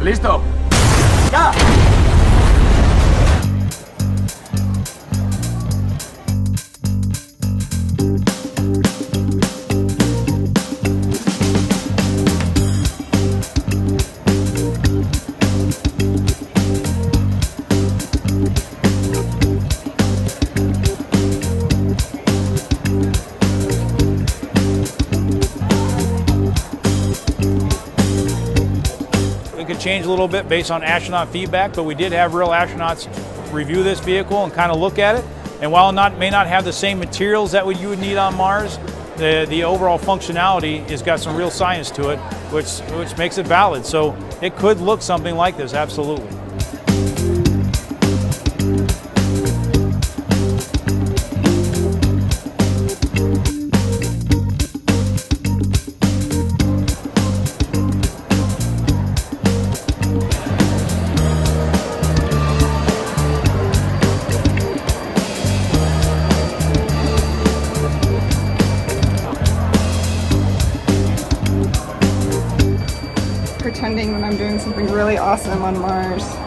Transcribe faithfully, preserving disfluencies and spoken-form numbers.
Listo. ¡Ya! It could change a little bit based on astronaut feedback, but we did have real astronauts review this vehicle and kind of look at it. And while it not, may not have the same materials that you would need on Mars, the, the overall functionality has got some real science to it, which, which makes it valid. So it could look something like this, absolutely. Pretending that I'm doing something really awesome on Mars.